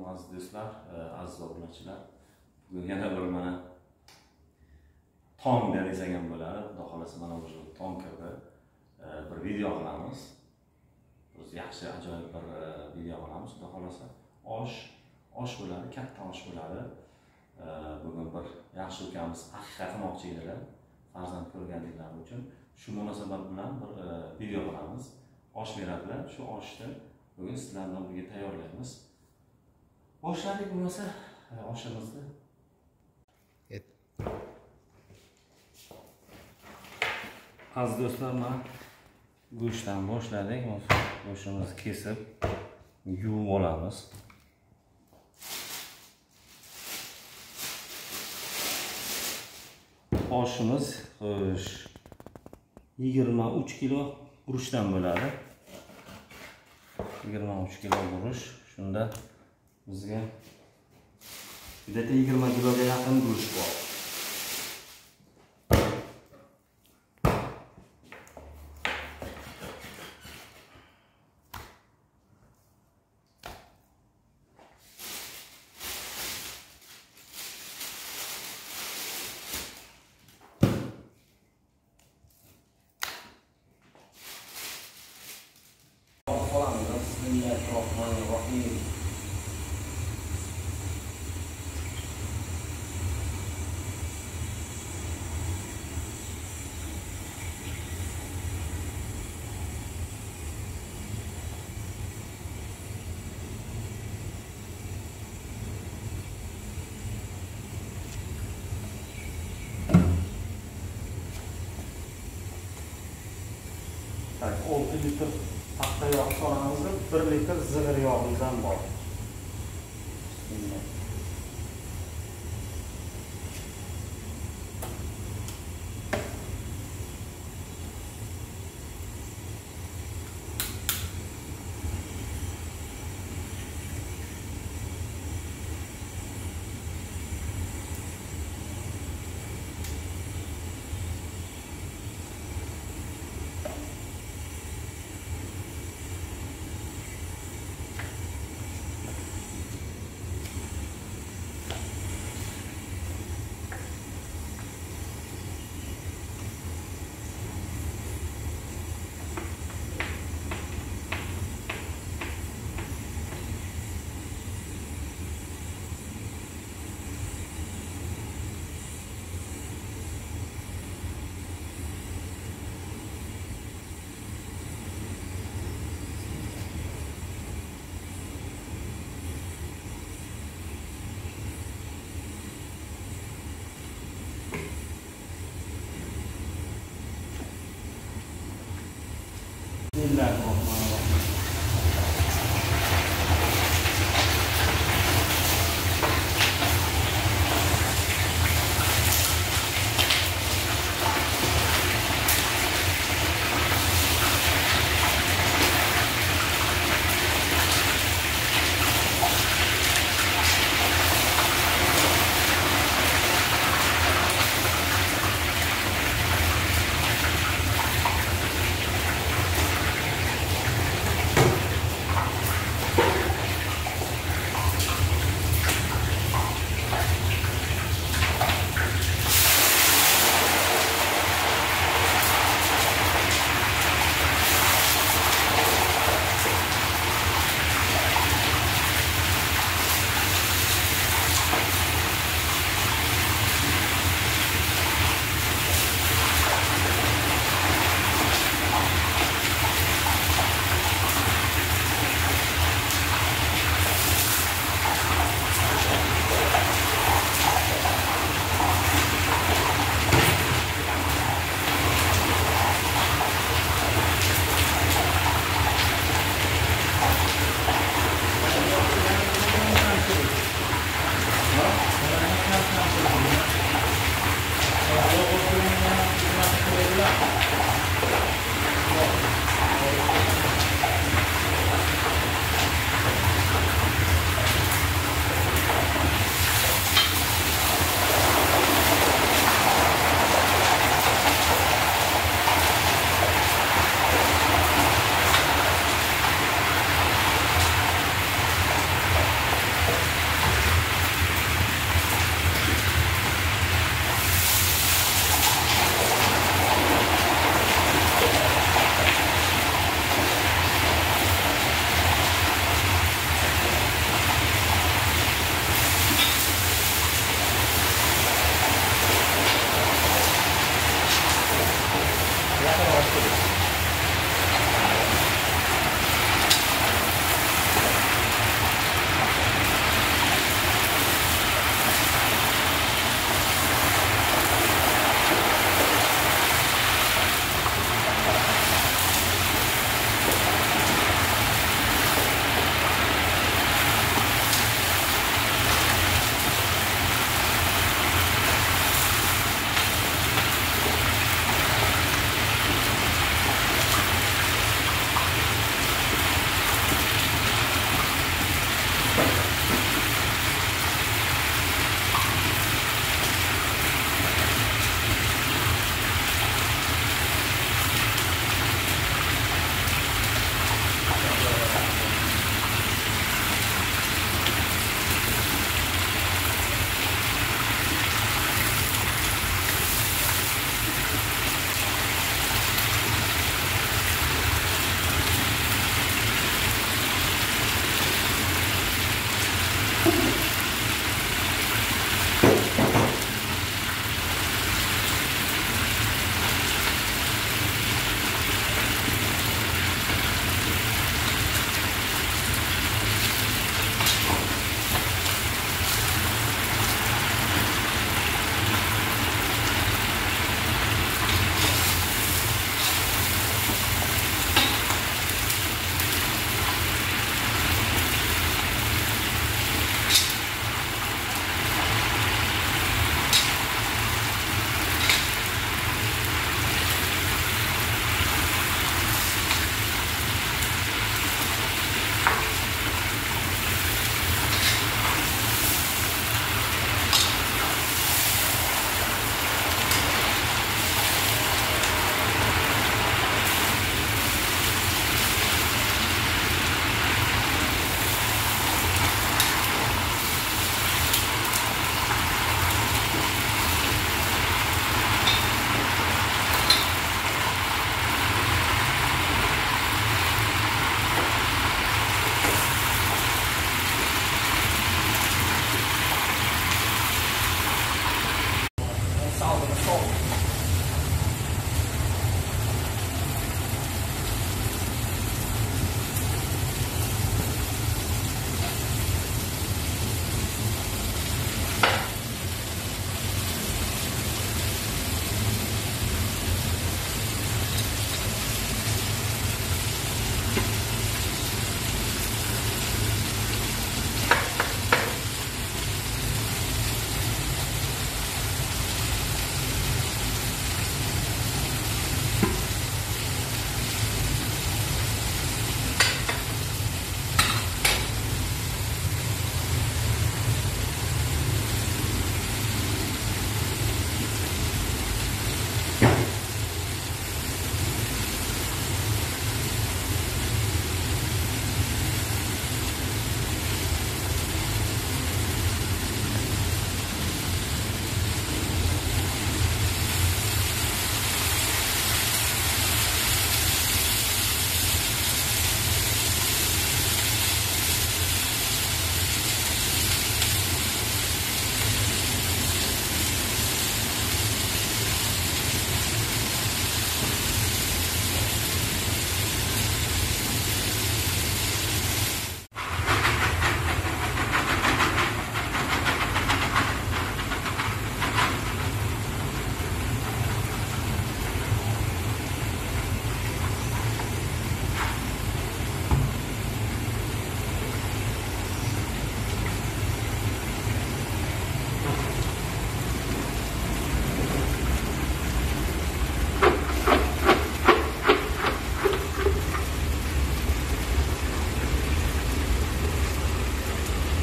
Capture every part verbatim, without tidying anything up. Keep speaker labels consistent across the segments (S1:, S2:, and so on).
S1: aziz do'stlar, aziz obunachilar. Bugun yana bir mana tong desak ham bo'ladi. Xudo xolasa mana o'sha tong kabi bir video qilamiz. Biz yaxshi ajoyib bir video qilamiz. Xudo xolasa osh, osh bo'ladi, katta osh bo'ladi. Bugun bir yaxshi ukamiz haqiqat qilmoqchi edilar. Farzand ko'rganliklari uchun shu munosabat bilan bir video qilamiz. Osh beradilar. Shu oshni bugun sizlar bilan birga tayyorlaymiz. Boshladik bo'lmasa oshimizni. Aziz do'stlar, mana go'shtdan boshladik. Go'shtimizni kesib yuvib olamiz. Oshimiz xo'sh yigirma uch kilo guruchdan bo'ladi. yigirma uch kilo guruch. Shunda bizga juda yigirma kiloga yaqin guruch bor. Bismillahirrahmanirrahim. Tak, olti litr paxta yog' solamiz, bir litr zig'ir yog'imiz ham bor. Bismillahirrahmanirrahim.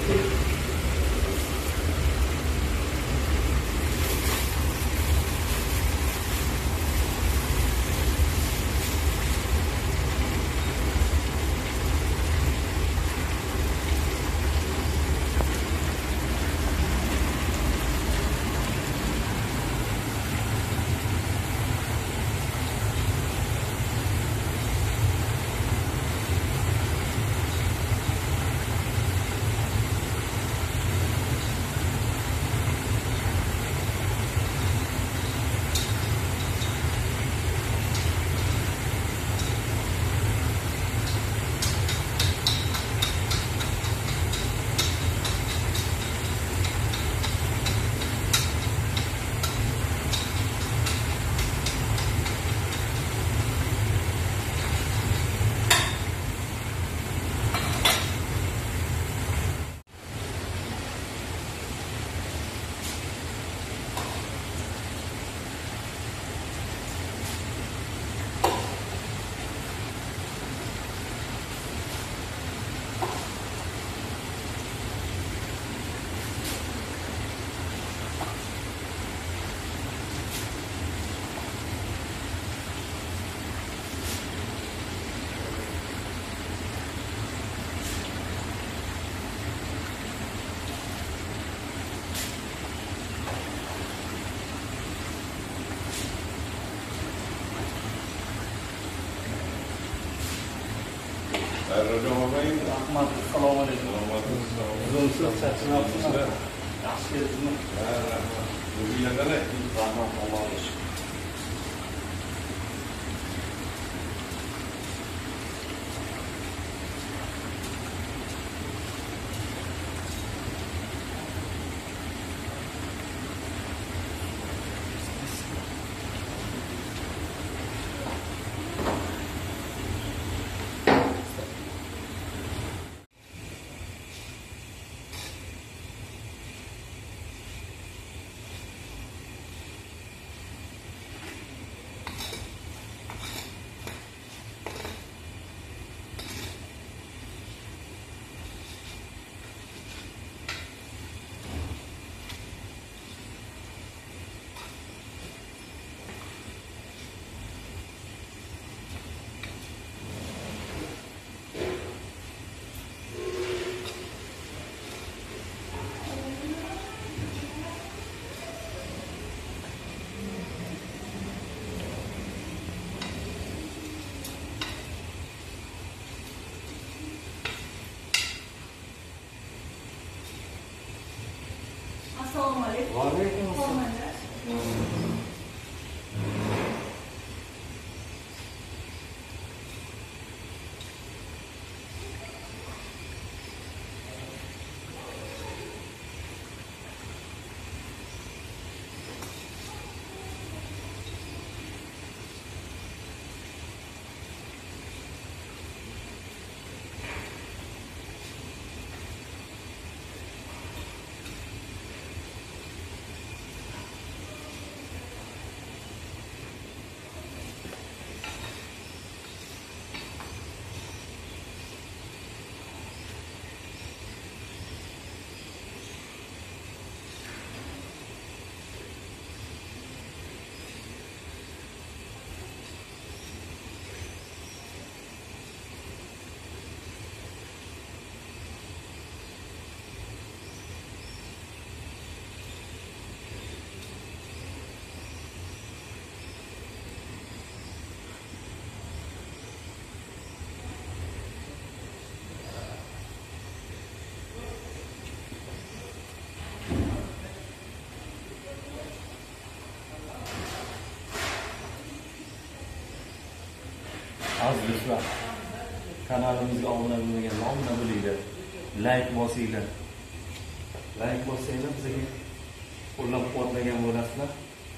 S2: Rahmat, assalomu alaykum. Uzun chaqchaqlar. Yaxshi keldingmi? Ha, rahmat. O'zinglar qalay? Rahmat, Alloh olsun.
S3: Assalomu alaykum.
S2: Va alaykum assalom. Aziz do'stlar, kanalimizga obuna bo'lmagan obuna bo'linglar, like bosinglar. Like bossanglar bizga qo'llab-quvvatlagan bo'lasizlar.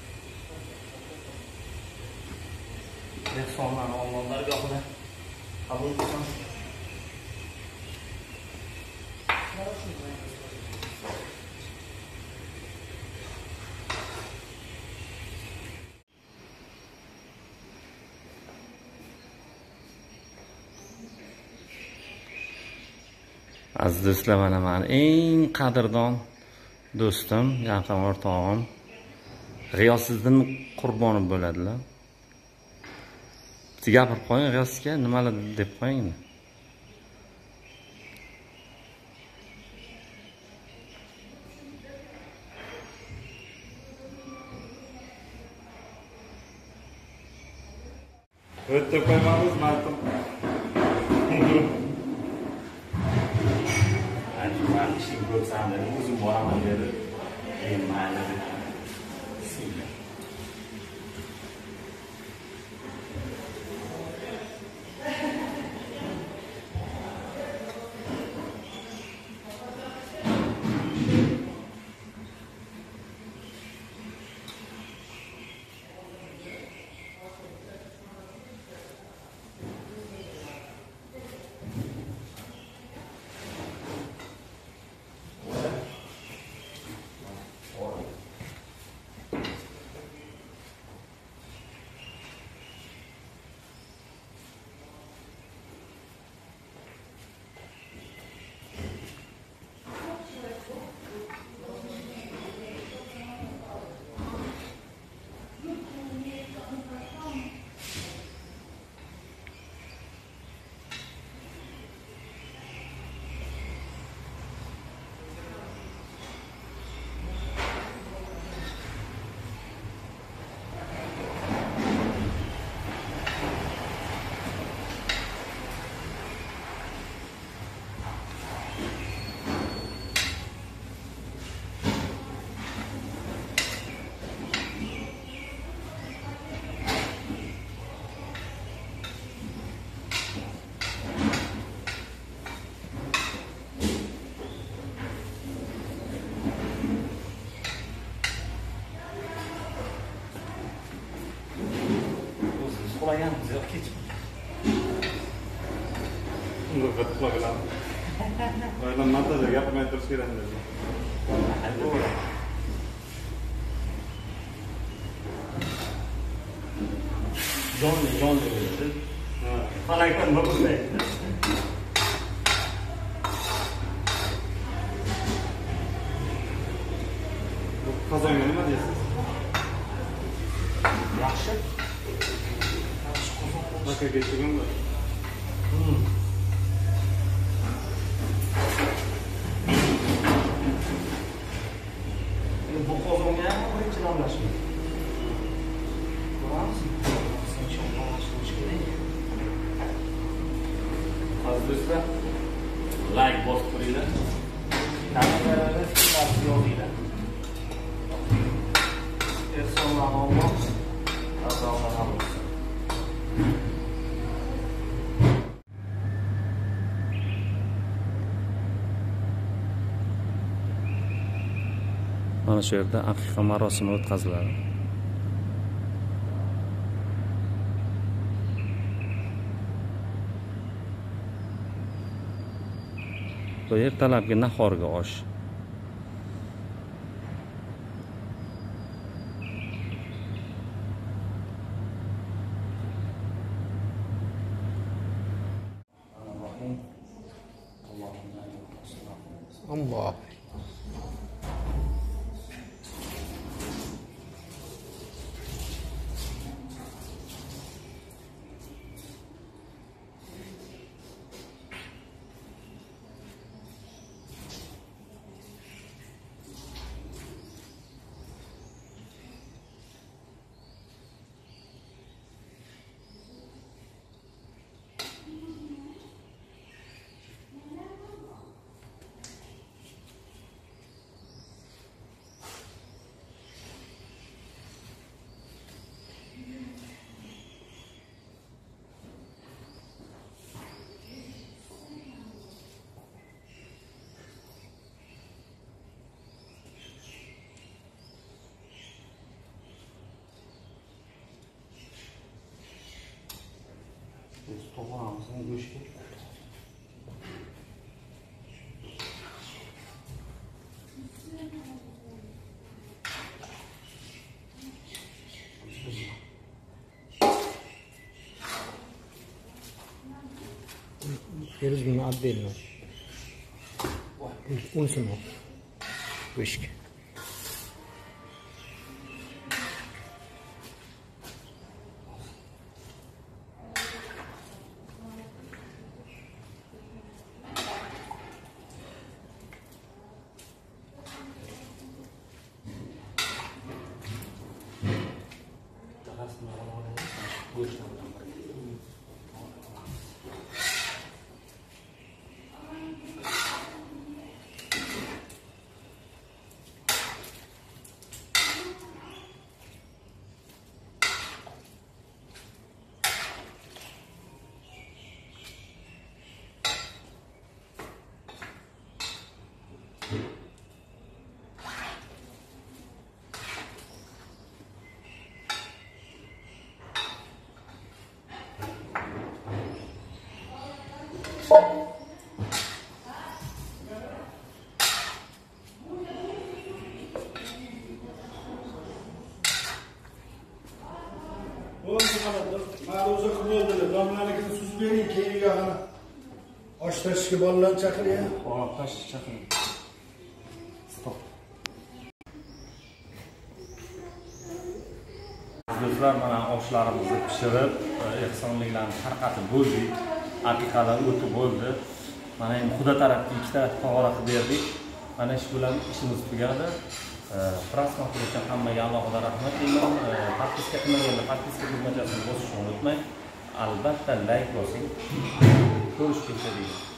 S2: Ehsonlarni Allohlar gohida qabul qilsin. Aziz do'stlar, mana meni eng qadrdon do'stim, yaqin o'rtog'im G'iyosiddin Qurbonov bo'ladilar. Siz gapirib qo'ying, G'iyosga nimalar deb qo'ying.
S1: O'tib qo'ymamiz, martum.
S2: Aytman ishim ko'rsam dedi, o'zim boraman dedi. Keyin mayli dedi. Bismillah. Qo'yganmiz yo'q kechib.
S1: Unda qattiqlar. Oydan montajga gapirmay turish kerak dedi.
S2: Jonli, jonli dedi. Ha, falakdan nima bo'lmaydi.
S1: Bu qozonga nima deysiz?
S2: Yaxshi.
S1: Baka geçiyorum da.
S2: Hmm. Bu qozonga birinchi namlashmi? Ko'ramiz. Sen chaqirishimiz kerak. Aziz do'stlar, like bosib qo'yinglar. Ta'minlarni fikrlarni yozinglar. Personal olmoq, azoqlar ham. Mana shu yerda aqiqa marosimi o'tkaziladi. Bu ertalabki nahorga osh.
S4: Allah. To'g'ramizning go'shti.
S5: Через отдельно.
S4: unisini ol. Go'shtga.
S5: Ma'ruza qilib bo'ldilar. Domlanikini suzib bering, keyin yog'ini osh tashishga bolalarni chaqiring.
S1: Hop, tash chaqiring. Stop. Do'stlar, mana oshlarimizni pishirib, ehsonliklarni tarqatib bo'ldik. Aqiqalar o'tib bo'ldi. Mana endi xudo tarafga ikkita tog'ora qilib berdik. Mana shu bilan ishimiz tugadi. Prasmoq uchun hammaga alohida rahmat deyman. Podpiska qilmaganda podpiska tugmachasini bosishni unutmang. Albatta like bosing. Ko'rishguncha deyman.